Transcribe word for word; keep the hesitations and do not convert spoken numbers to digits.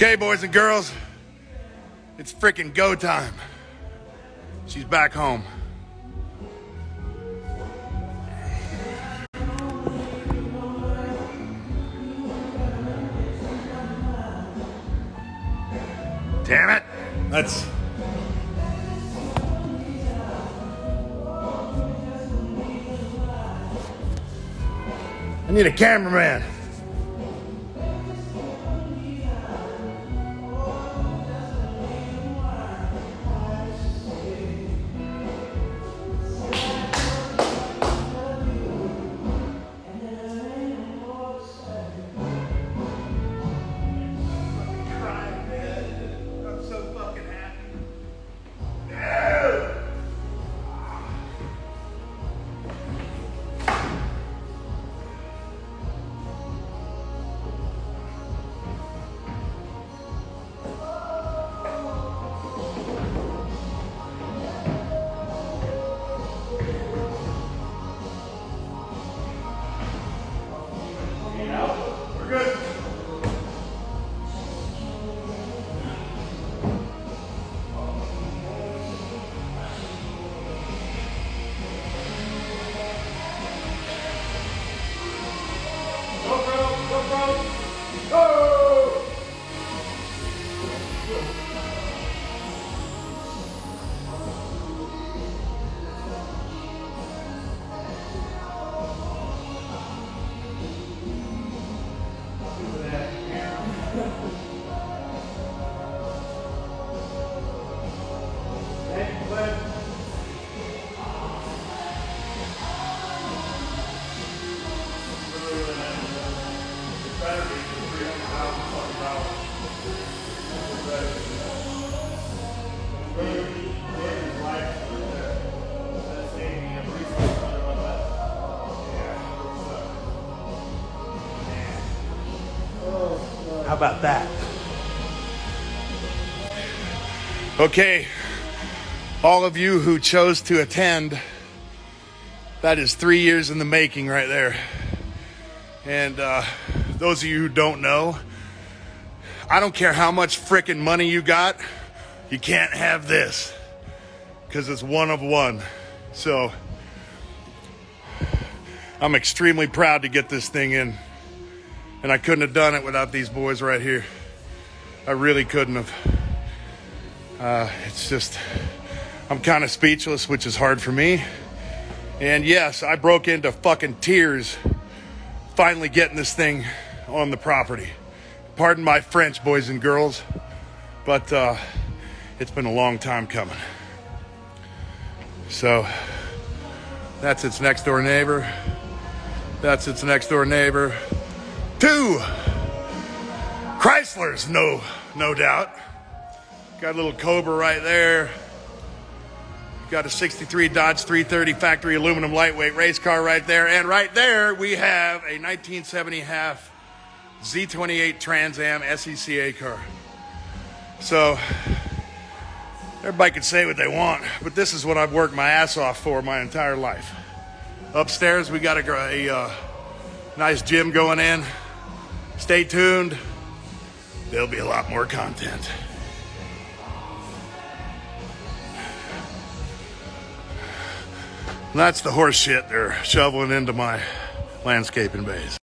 Okay, boys and girls, it's freaking go time. She's back home. Damn it. Let's... I need a cameraman. How about that? Okay, all of you who chose to attend, that is three years in the making right there. And uh, those of you who don't know, I don't care how much frickin' money you got, you can't have this, because it's one of one. So I'm extremely proud to get this thing in. And I couldn't have done it without these boys right here. I really couldn't have. Uh, it's just, I'm kind of speechless, which is hard for me. And yes, I broke into fucking tears finally getting this thing on the property. Pardon my French, boys and girls, but uh, it's been a long time coming. So that's its next door neighbor. That's its next door neighbor. Two Chryslers, no, no doubt. Got a little Cobra right there. Got a sixty-three Dodge three thirty factory aluminum lightweight race car right there. And right there we have a nineteen seventy half Z twenty-eight Trans Am S E C A car. So everybody can say what they want, but this is what I've worked my ass off for my entire life. Upstairs we got a, a uh, nice gym going in. Stay tuned. There'll be a lot more content. And that's the horse shit they're shoveling into my landscaping bays.